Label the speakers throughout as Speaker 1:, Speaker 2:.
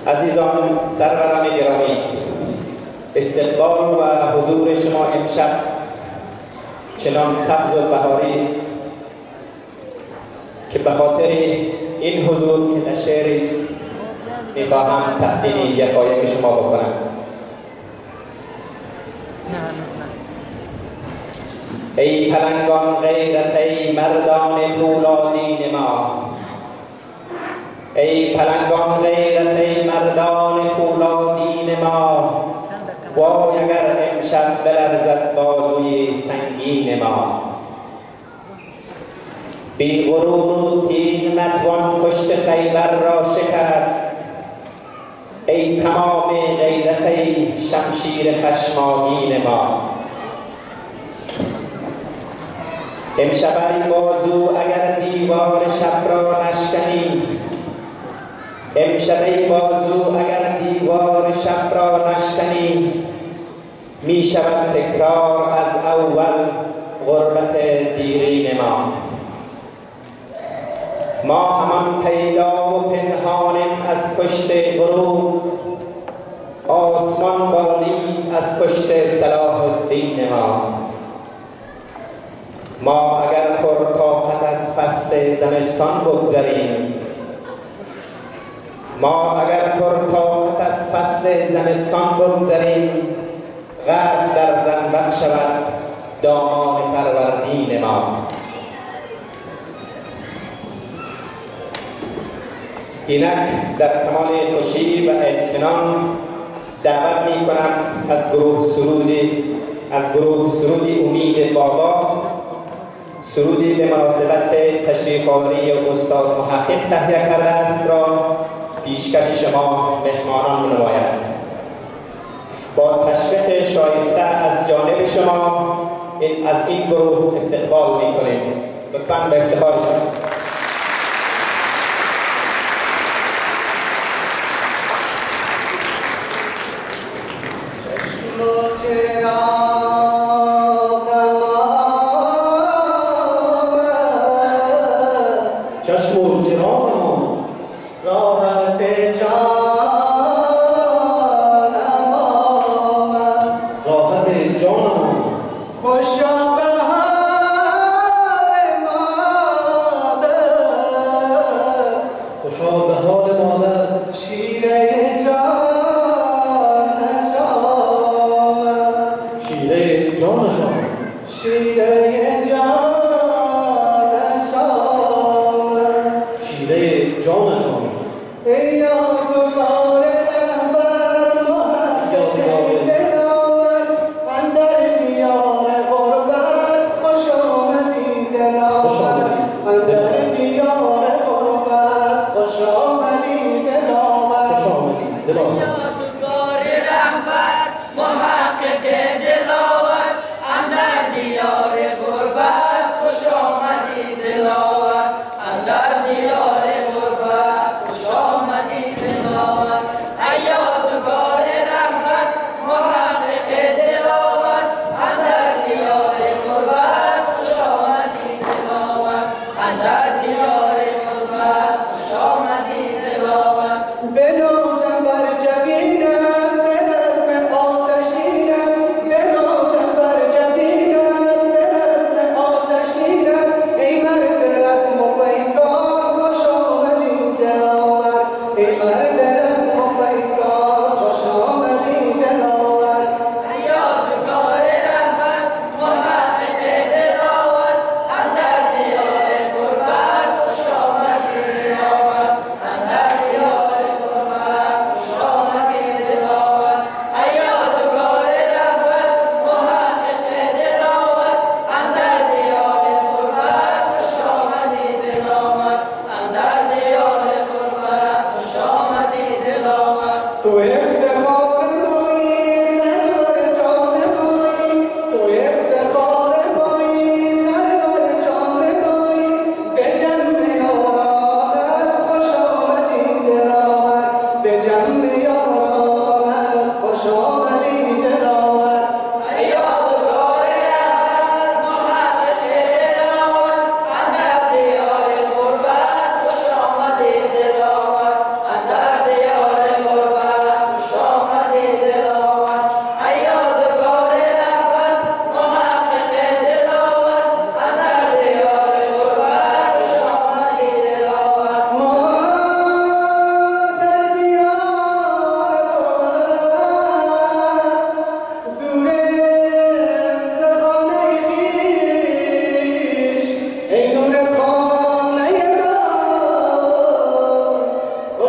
Speaker 1: عزیزان سروران گرامی، استقبال و حضور شما امشب چنان سبز و بهاری است که به خاطر این حضور که در شعر است میخواهم تقدیم یکایک شما بکنم. ای پلنگان غیرت، ای مردان پولادین ما، ای پلنگان غیرت، ای مردان پولادین ما، وای اگر امشب بلرزد بازوی سنگین ما. بی غرور و تیغ نتوان پشت خیبر را شکست، ای تمام غیرت، ای شمشیر خشمگین ما. امشب ای بازو اگر دیوار شب را نشکنی، امشب ای بازو اگر دیوار شب را نشکنی، می شود تکرار از اول غربت دیرین ما. ما همان پیدا و پنهانیم از پشت غروب، آسمان بالی از پشت صلاح الدین ما. ما اگر پرطاقت از فصل زمستان بگذریم، ما اگر پرطاقت از فصل زمستان بگذریم، غرق در زنبق شود دامان فروردین ما. اینک در کمال خوشی و اطمینان دعوت می کنم از گروه سرودی امید بابا، سرودی به مناسبت تشریف آوری استاد محقق تهیه کرده است را پیشکش شما مهمانان نماید. با تشویق شایسته از جانب شما از این گروه استقبال می کنیم. لطفاً به افتخار شما.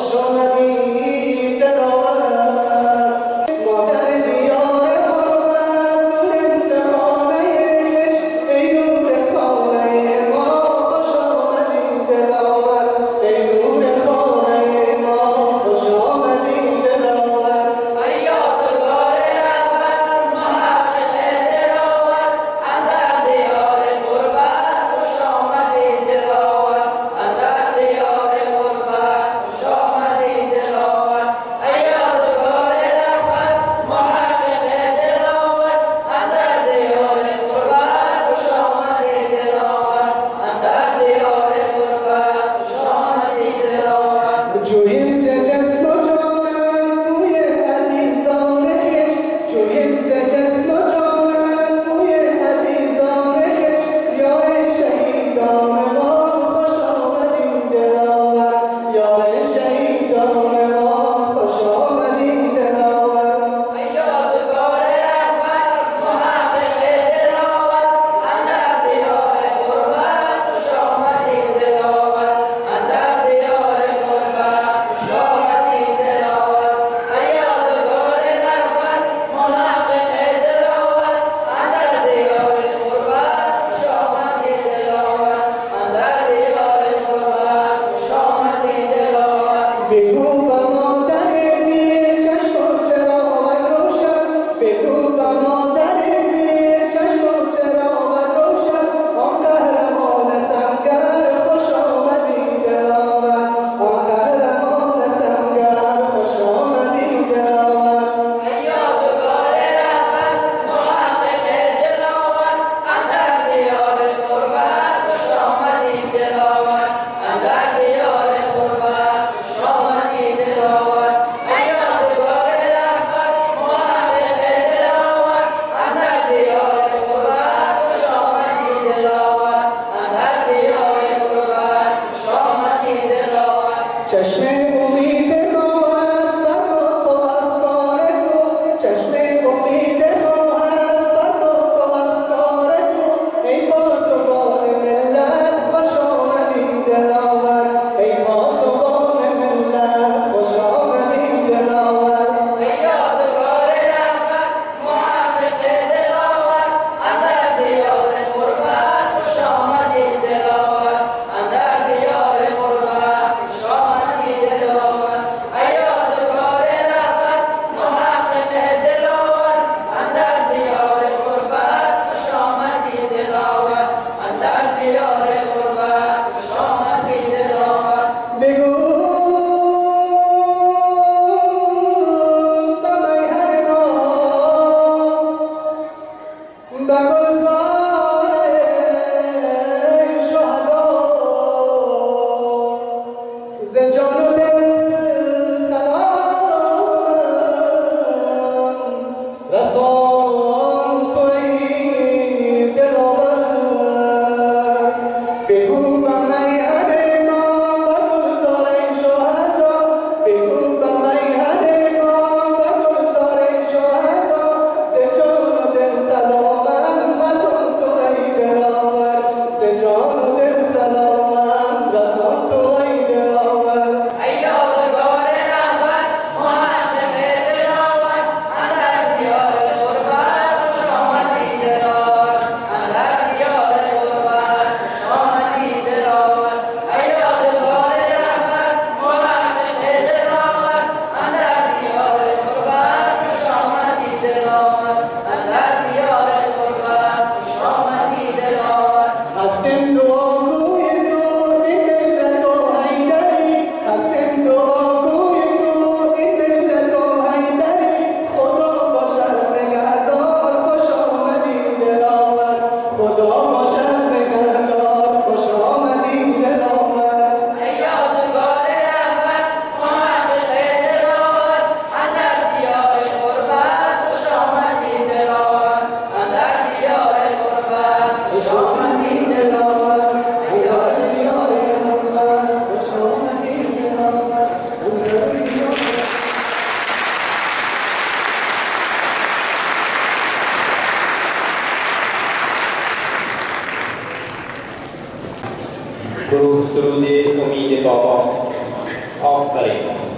Speaker 1: گروه سرود امید بابا. آفرین.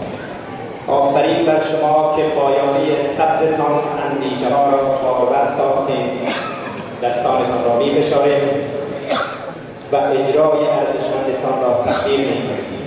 Speaker 1: آفرین بر شما که پایانی سبزتان اندیشه ها را باور ساختیم، دستانتان را می فشاریم و اجرای ارزشمندتان را تقدیر می کنیم.